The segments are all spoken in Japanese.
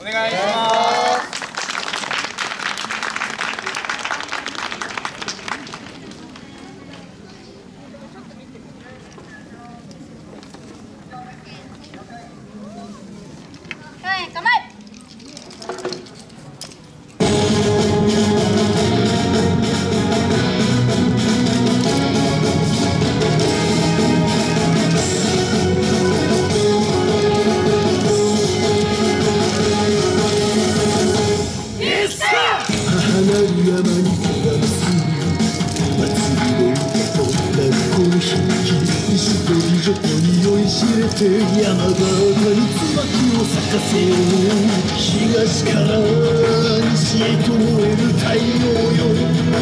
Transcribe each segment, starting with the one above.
願いします。 構え。 山に下らす祭りの歌と学校の響き石と美女と匂い知れて山形に椿を咲かせよう東から西へと燃える太陽よ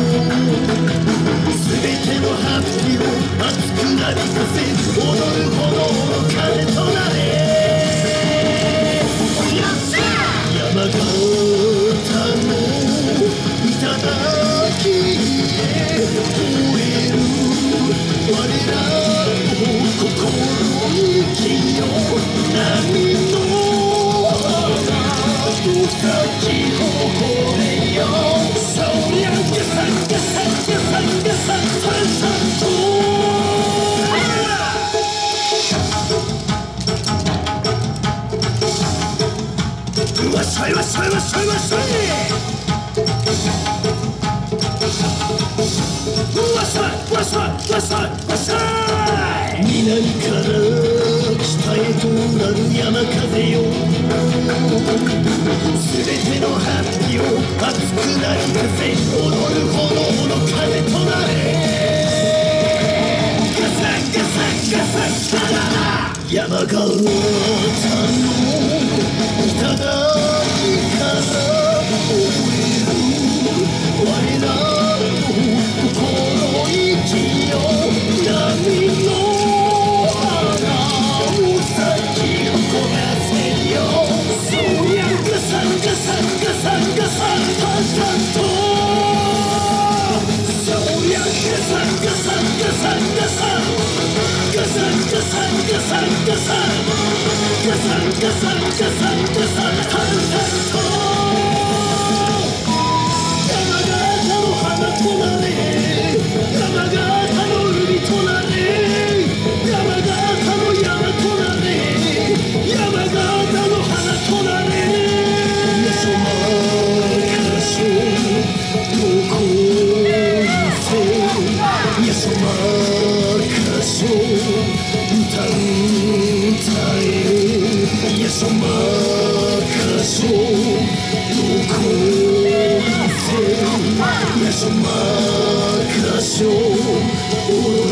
全てのハッピーを熱くなびかせ踊るほどの風となれ山形の頂へ燃える我らの心意気よ波の花と咲き誇れよそりゃガサガサガサガササンサンとわっしゃいわっしゃいわっしゃいわっしゃいわっしゃいわっしゃいわっしゃいわっしゃい南から北へとなる山風よ全てのハッピーを熱くなりかせ踊る炎の風となれガサガサガサガラ山形の頂から燃える我らの心意気よ波の花を咲き誇らせよそりゃガサガサガサガサパシャンとそりゃガサガサガサガサガサガサガサガサガサガサガサガサパシャンと山形の花となれ山形の海となれ山形の山となれ山形の花となれよそまかしょどこにせよそまかしょ歌えよそまかしょどこにせよそまかしょ